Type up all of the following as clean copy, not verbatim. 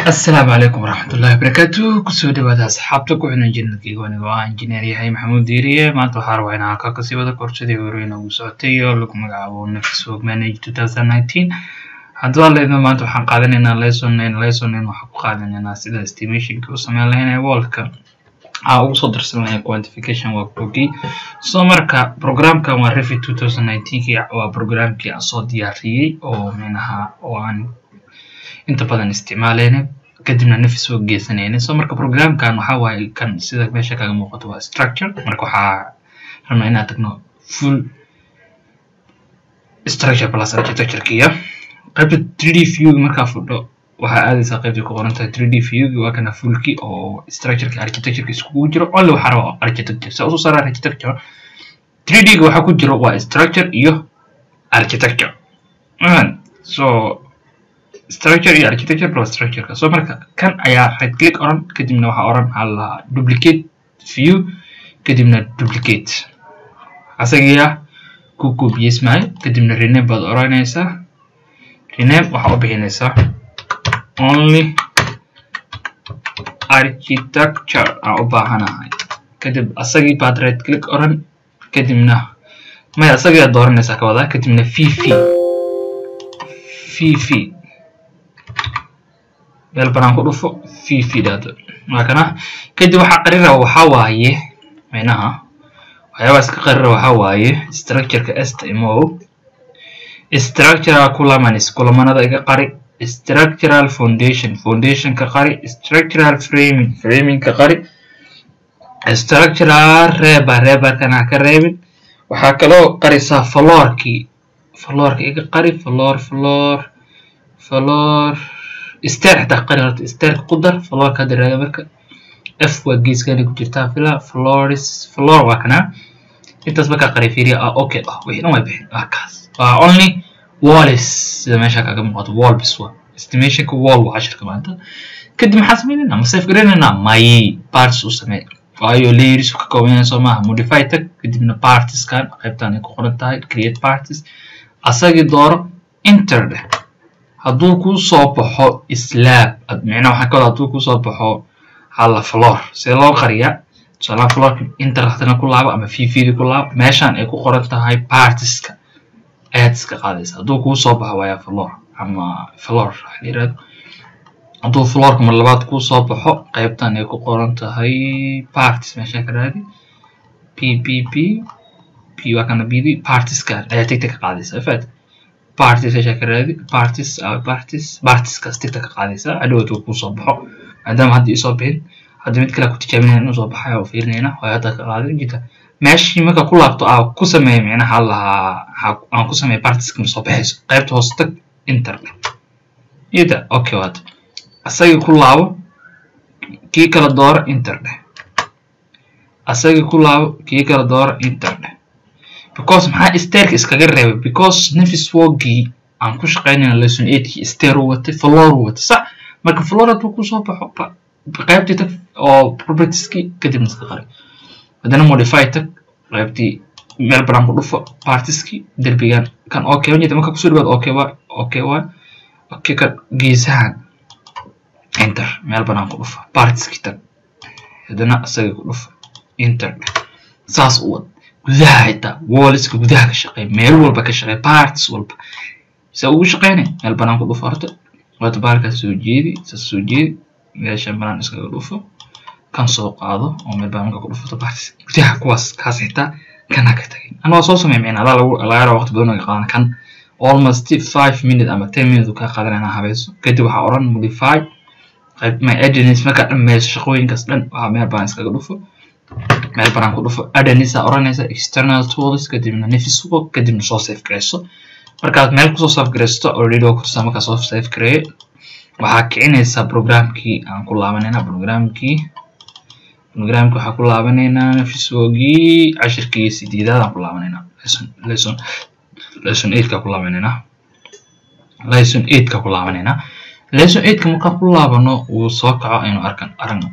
السلام عليكم ورحمة الله وبركاته. كسود هذا أصحابتك وحنا جنتي وأنا إنجنير يحيى محمود ديرية ما تحار وأنا كاكسي بدأ كورسي وروينا وسعتي ولكم مقاول نفس وق manage 2019 هذا اللي ما تحن قادنا lesson وحق قادنا ناس إذا estimation كوسمع لهنا والك أو صدر سنة quantification workbookي سمرك program كان ورفي 2019 كي أو program كي أصاد ياري أو منها وان inta badan isticmaaleyna kadibna nafis oo geesanayna soo marka programkan waxa waay kan sida meesha kaga muuqato waa structure marka waxa rabnaa inaan tagno full structure plus architecture kiya qaybta 3D view marka fudho waxa aadaysa qaybta ku qoran tahay 3D view waa kana full ki oo structure ki architecture ki isku jiro oo waxa rabo architecture soo saaray architecture 3D ga waxa ku jiro waa structure iyo architecture so structure iyo architecture plus structure ka soo marka kan ayaa right click oran kadibna waxa oran alla duplicate view kadibna duplicate asagiya ku copy-ismay kadibna rename baad oranaysa rename waxa u bixinaysa only architecture u baahanahay kadib asagi baad right click oran kadibna ma asagiya dooranaysa ka wada kadibna vv meel banaan ku dhufo fiifidaado markana kadib waxa qarira waxa waaye meena waxyaabo iska qarira waxa waaye structure-ka STMO structural kulamanada iga qari structural foundation ka qari structural framing ka qari structural rebar kana ka reebin waxa kale oo qarisa floor-ki iga qari floor استار حتى قررت استار قدر فلور كادر هذا مركب اف وجيس كان يقول جرتها فلا فلور وكنا انت سبك قريفيري اوكي وحنا ما بين كاس only walls زي ما شاك كم قط wall بسوا estimation wall 10 كمان انت كد محاسبين لنا مسيف قرينا ماي parts وسمي وايو layers وكوين سوما modify تك كد من parts كان قيبتان يكون تاي create parts اساقي دور enter hadduu ku soo baxo slab admina waxa kale hadduu ku soo baxo hal floor si loo qariya sala floor inter hadana ku laabo ama vv ku laabo meeshan ay ku qoran tahay partiska aad iska qaadaysa hadduu ku soo baxo waa floor ama floor xiriirad hadduu floor kuma labaad ku soo baxo qaybtan ay ku qoran tahay parts meesha ka raadi p waa kana bd partiska ayaa tigta qaadaysa faad parties ايش كرادي parties كاستيكتا قاديسا ادوتو كو سو بخو عندما هدي سو بين هدي mid kale ku tijaabinayna inuu soo baxay oo fiirinayna hooyada ka qaaday jita meeshii marka ku laabto ku sameeyay macnaha aan ku sameeyay parties ka soo baxayso qaybta hoosta internet ida okay wad asaga ku laabo kii kala door internet asaga ku laabo kii kala door internet because maxaa stairka iskaga reebay because nafis wogi aan ku shaqeynayna lesson 8 ki stair wata floor wata sax marka floor aad ku soo baxo qaybta oo properties ki kadib iska qari hadana modify tag qaybtii meel banaan ku dhufo parties ki darbigan kan okay wajida marka ku soo dhawaad okay ka geesahan enter meel banaan ku dhufo parties ki tag hadana asaga ku dhufo enter saas u wad gudaha ita walls-ka gudaha ka shaqeey meel walba ka shaqeey parts walba sa ugu shaqeynay meel banaan ku dhufarto waad baarka soo jeedi meesha banaan iska dhufo kan soo qaado oo meel banaan ku dhufato parts gudaha kuwaas kaas xitaa kana ka tagay anoo soo sameeyay laga waqti badan oo qaadan kan almost 5 minutes ama 10 minutes ka qaadanayna habeeso kadib waxa oran modify qayb my agencies marka dhameeyo shaqooyinkaas dhan waxa meel banaan iska dhufo meel banaan ku dhufo adanisa oranaysa external tools kadibna nafis work kadibna soo save gareyso markaad meel ku soo save gareysto already oo kursa marka soo save gareey waxa kicinaysa programkii aan ku laabanayna programkii waxa ku laabanayna nafis wogi 10kii 8 aan ku laabanayna lesson 8 ka ku laabanayna lesson 8 ka marka ku laabano uu soo kaco aynu aragno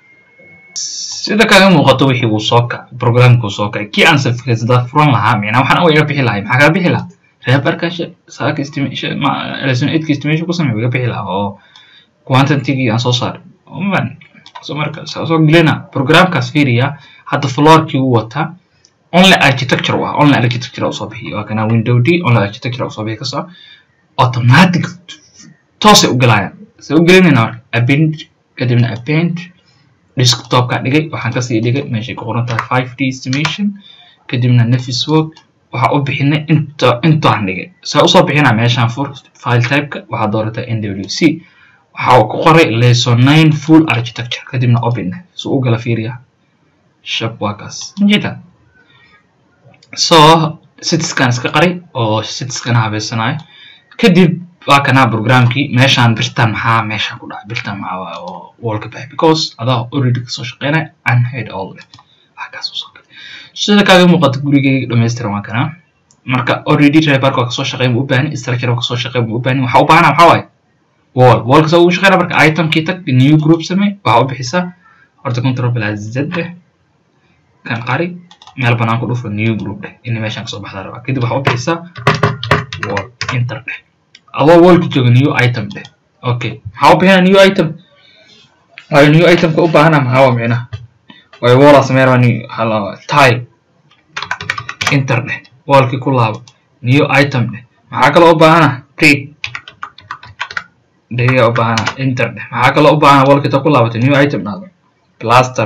sida kaga muuqato wixii uu soo ka programku soo ka ki aan safkaysta furan lahaa macna waxaan u iga bixi lahaa maxaa ka bixi lahaa reebarka saaka estimation ma lesson 8 estimation ku sameeyay iga bixi lahaa oo quantity aan soo saar so marka soo gelina programkaas fiiriya hadda floorkii uu wata only architecture only architecture oo soo bixiyo waa kana window d only architecture oo soo bixiyo kasoo automatic toos u galayaan soo gelinayna append kadibna append desktop ka dhigay waxaan ka sii dhigay meesha ku qoran tahay 5D estimation kadibna nafis work waxa u bixinay inta aan dhigay soo soo bixina meeshan fur file type ka waxa doorata NWC waxa uu ku qoray lesson 9 full architecture kadibna open soo u gala fiiriya shop workers jida so sitscan iska qaray oo sitscan habeysanaay kadib waa kana programkii meeshan birtan maxaa meeshan ku dhacay birtan maxaa oo wallpaper because adaa already soo shaqeynay and head all waxa soo shaqeynay sida kaaga muuqato gurigeyga dhameystiran waa kana marka already driver ka soo shaqeyn u baahan structure ka soo shaqeyn u baahan waxa u baahan waxa way wall ka soo shaqeynaa marka item kii tag new group samee waxa u bixisa horta control plus z kan qari meel banaan ku dhufo new group in meeshan ka soo baxda raba kadib waxa u bixisa wall enter adoo wall ku jooga new item okay waxa u bixina new item ay new item ka u baahan maxaa waa micna way wall sameeyaan hala tile enter wall ki ku laabo new item maxaa kale u baahan pre daya u baahan enter maxaa kale u baahan wall ki ta ku laabato new item naado plaster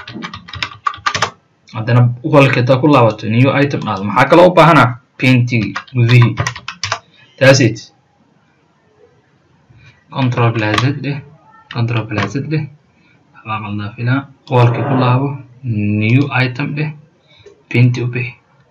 hadana wall ki ta ku laabato new item naado maxaa kale u baahan painting gudihi that's it control plus z qalna fila wall ki ku laabo new item paint u bixi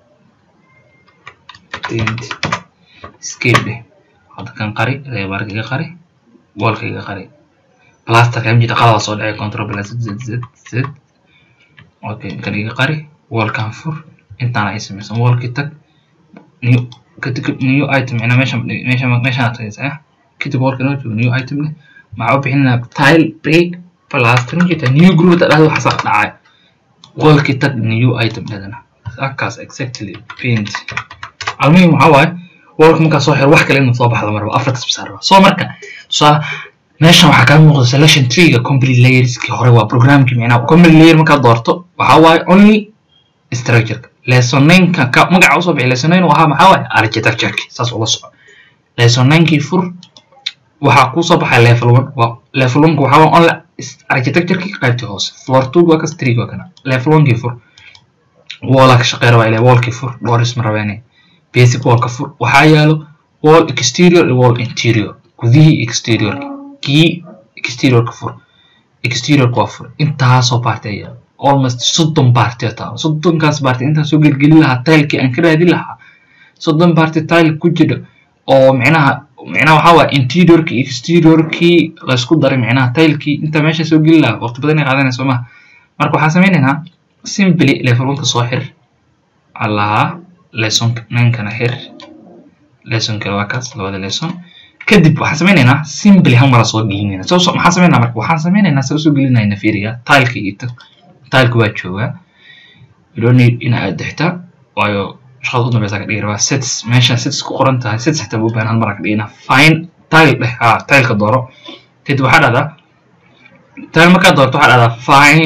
paint scale hada kan qari reebarkiga qari wall kiga qari plaster kan jida qalad soo dhacay control plus z okay kan iga qari wall kan fur intaan ay sameeysan wall ki tag new item ina meesha taaysa kadib wall kan new item ma u bixinaa tile break plaster jita new group da waxa sax dhacay wall ki tag new item dadana akaas exactly paint almuhim waxa way wall marka soo xir wax kale inuu soo baxdo marba afar kasb saaro soo marka meeshan waxa ka muuqda selection tree ga complete layers ki hore waa programkii macna complete layer marka doorto waxa way only structure lesson 9 ka magaca soo bixi lesson 9 waxa maxaa way architecture saas oo la soo lesson 9 ki fur waxa ku soo baxay level 1 waa level 1 waxa waa only architecture ki qaybta hoose floor 2 waa ka street waa kana level 1 ki fur wall ka shaqeeyo waa ilaa wall ki fur doors maraweene basic wall ka fur waxa yaalo wall exterior wall interior gudihi exterior ki exterior ka fur exterior ka fur inta soo partay almost 30 partay taa 30 kaas partay inta soo gelgelin lahaa tile ki aan ka raadin lahaa 30 partay tile ku jiro oo macnaha waxa waa interior ki exterior ki la isku daray macnaha tile ki inta meesha soo gelin lahaa waqti badan ay qaadanayso ma marka waxa sameeynaa simply level 1 ka soo xir allaha lesson 9 kana xir lesson kale waa kaas labada lesson kadib waxa sameeynaa simply hal mar soo gelinayna soo waxa sameeynaa marka waxaan sameeynaa soo gelinayna fiiriga tile ki ita tile ku waa jooga irooni ina adixta waayo shaqadu dambaysa ka dhigay sets meesha sets ku qoran tahay sets xita u baahan hal mar ka dhigina find tile tile ka dooro kadib waxa dhada tile marka doorto waxa dhada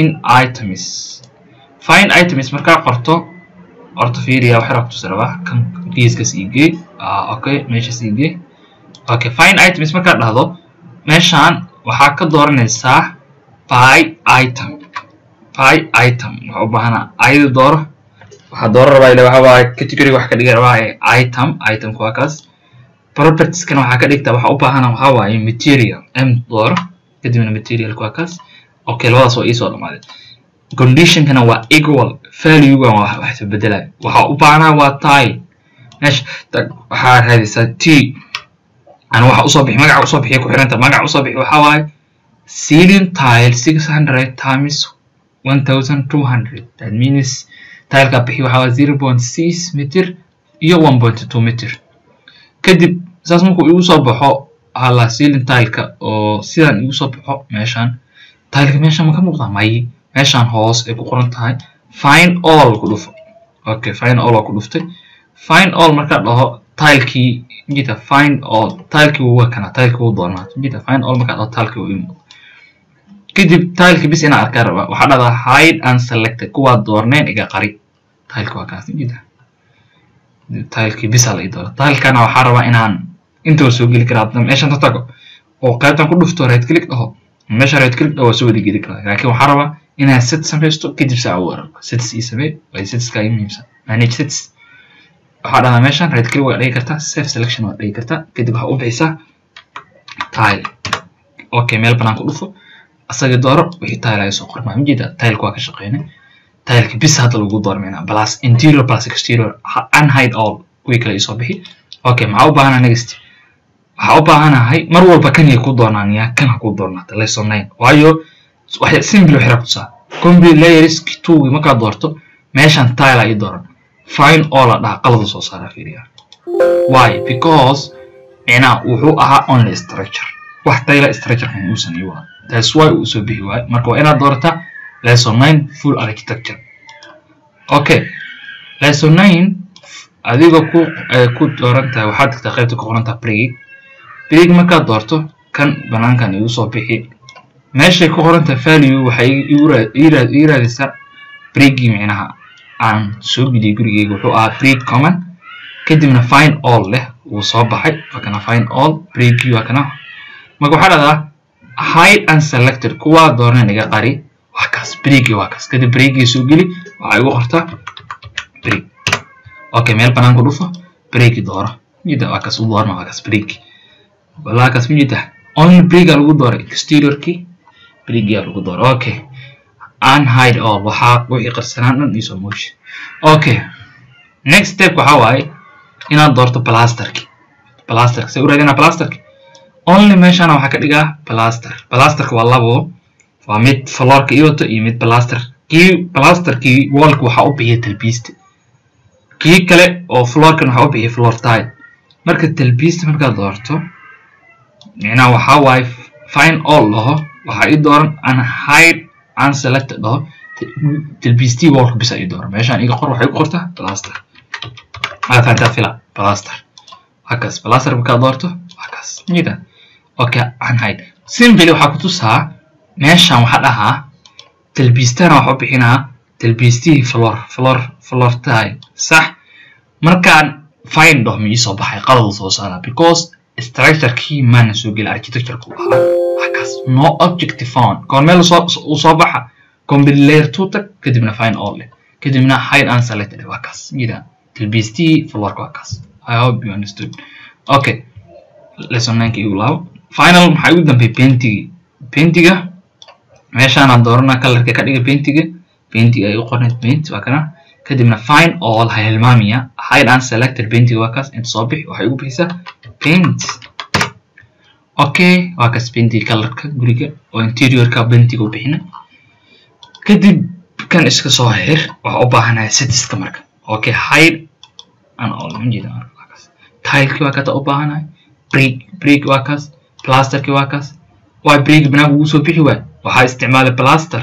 find items marka qorto orto fiiriya waxa rabto saraba kan geeska siigay okay meesha siigay okay find items marka dhahdo meeshan waxa ka dooranaysaa by item waxa u baahan ayada dooro waxa dooro rabaa ilaa waxa waa category wax ka dhigay rabaa item ku kaas properties kana waxa ka dhigta waxa u baahan waxa waa material dooro kadibna material ku kaas okay labadaas oo isoo dhamaaday condition kana waa equal value ga wax beddelay waxa u baahan waa tile meesha waxa raadisa t ana waxa u soo bixi magaca u soo bixi ku xiranta magaca u soo bixi waxa waa ceiling tile 600 times 1200 that means tile ka bixi waxa waa 0.6 meter iyo 1.2 meter kadib saas markuu igu soo baxo hala ceiling tile ka oo sidan igu soo baxo meeshan tile ka meeshan ma ka muuqda may meeshan hoos ay ku qoran tahay find all ku dhufo okay find all ku dhuftay find all marka dhaho tilekii jita find all tilekii waa kana tilekii uu doonaa jita find all marka tilekii uu imo kadib tilekii bis ina arkaa raba waxa dhada hide and selected kuwa doorneen iga qari tilekii waa kaas jita tilekii bis la idoo tilekana waxa raba inaan inta soo gali karaa meeshan tago oo qaybtan ku dhufto right click dhaho meesha right click dhaho soo wadi gali karaa laakiin waxa raba inaan set sameysto kadib saa war set si samee way set ka imimsa manage sets waxa dhada meeshan right click waa dhigi kartaa save selection waa dhigi kartaa kadib waxa u bixisa tile okay meel banaan ku dhufo asaga dooro wixii tile ay soo qormaa mjida tile waa ka shaqeynaa tile bis hadda lagu doormeena plus interior plus exterior unhide all kuwi kale soo bixi okay ma u baahanaa next waxa u baahanahay mar walba kan ku doonaniya kan ku doonata lesson 9 waayo waxa simple waxa rabtaa complete layers 2 marka doorto meeshan tile ay dooran find all ada qalad soo saara fiiriya why because ina wuxuu ahaa only structure wax tile structure kan uusan iyo that's why uu soo bixi waay marka ina doorata lesson 9 full architecture okay lesson 9 adiga ku doorantaa waxaad tagtaa qaybta ku qoranta break marka doorto kan banaankan igu soo bixi meesha ku qoranta value waxay iraadisa break micnaha aan soo gudiyay gurigeyga wuxuu ahaa break command kadibna find all leh uu soo baxay fakana find all break waa kana marka waxa dhada hide and selected kuwa doorneen iga qari waa kaas break waa kaas kadib break soo geli waxa igu qortaa break okay meel banaan ku dhufo break dooro mid waa kaas u doorno waa kaas break wala kaas mid only break lagu dooro exterior key break lagu dooro okay unhide all waxa wixii qarsanaan dhan isoo moosh okay next step waxa waaye inaad doorto plasterki se u raadina plasterki only meeshana waxa ka dhigaa plasterka waa labo waa mid floorka iyo mid plasterki wallka waxa u bixiya talbiista kii kale oo floorkan waxa u bixiya floor tile marka talbiista marka doorto ina waxa waaye find all laho waxa ay dooran unhide and selected laho talbiisti wallka bis ay dooran meeshan iga qor waxay ku qortaa plaster فانت فيلا بلاستر هكذا بلاستر marka doorto hakaas nida okay aan hayd simple waxa ku tusaa meeshan waxa dhahaa talbiistana waxa bixinaa talbiistii floor tile sax markaan find do mi soo baxay qalad soo saara because structure key man soo gal architecture ku ahaa hakaas no objective found kon meel soo baxa complete layer 2 tag kadibna find all kadibna hide and select hakaas nida talbiisti floor kaas I hope you understood okay lesson 9 ki ulaw final maxay u dambe paintiga meeshaan aan doorana colorka ka dhiga paintiga ay u qornay paint waa kana kadibna find all hilmaamiya hide and selected paintiga waa kaas inta soo bixi waxay ugu bixisaa paint okay waa kaas paintiga colorka guriga oo interior ka paintiga u bixina kadib kan iska soo xir waxa u baahanahay setiska marka okay hide and all mjida tile ki waa ka ta u baahanahay break waa kaas plaster ki waa kaas waa break banaanka ugu soo bixi waay waxa isticmaalay plaster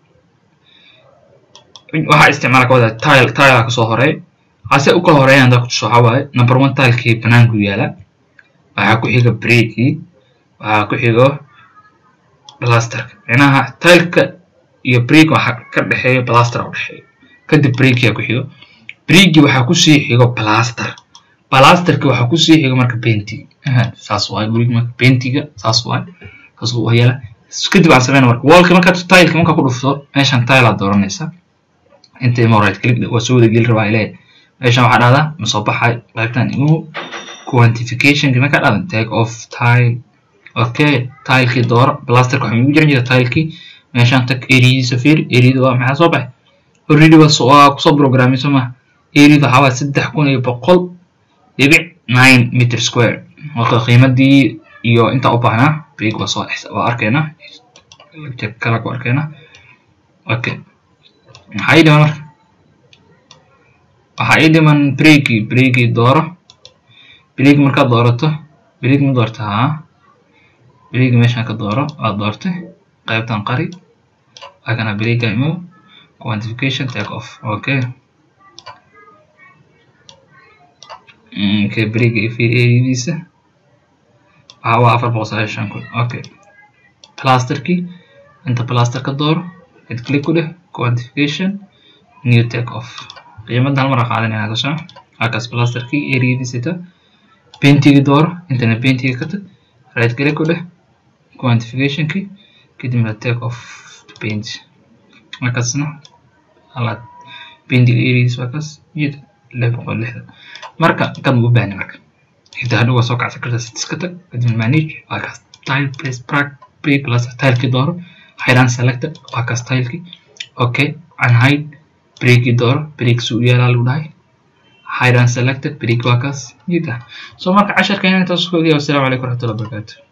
waxa isticmaala kooda tile ka soo horeey ase u kala horeeyaan dadku soo xawaaye number 1 tile ki banaanka yaala waxa ku xiga break waxa ku xigo plaster inaha tile ka iyo break waxa ka dhaxeeyo plaster u dhaxeeyo kadib break ku xigo break waxa ku sii xigo plasterka waxa ku sii xigo marka painting saas waa guriga marka paintiga saas waa kaso waxyaala kadib aan sameeyno marka wallka marka tile marka ku dhufto meeshan tile aad dooranaysa inta ma right click waa soo wada gal rabaa ilaa meeshan waxa dhada ma soo baxay qaybtan inuu quantification marka dhada take off tile okay tile ki door plasterka waxa ugu jiran tile ki meeshan tag area safir area waa maxaa soo baxay already waa ku soo programmeyso ma area waxa waa 3,100.9 meter square waxa qiimadii iyo inta u baahnaa break waa soo waa arkayna check kala ku arkayna okay maxay dhiman waxay dhiman break dooro break marka doorato break ma doortaa break meesha ka dooro aad doortay qaybtan qari agana break imo quantification take off okay okay break في ايديسه هو 4.9 كل اوكي بلاستر كي انت بلاستر كدور كليك له كوانتيفيكيشن نيو تيك اوف قيمة ده المرة قاعدين هذا صح هكذا بلاستر كي اريا دي ستا بينتي دور انت بينتي كتب رايت كليك له كوانتيفيكيشن كي كده من تيك اوف بينت هكذا صح على بينتي الاريس هكذا جد لا بقول له مركا كان مباني مركا إذا هذا هو سوق سكرت ستسكتك قد من مانيج هكذا ستايل بليس بري بلس ستايل كي دور حيران سلكت هكذا ستايل كي اوكي عن هاي بريك دور بريك سوريا لالوداي حيران سلكت بريك واكس جدا سو مركا 10 كان انت والسلام عليكم ورحمة الله وبركاته.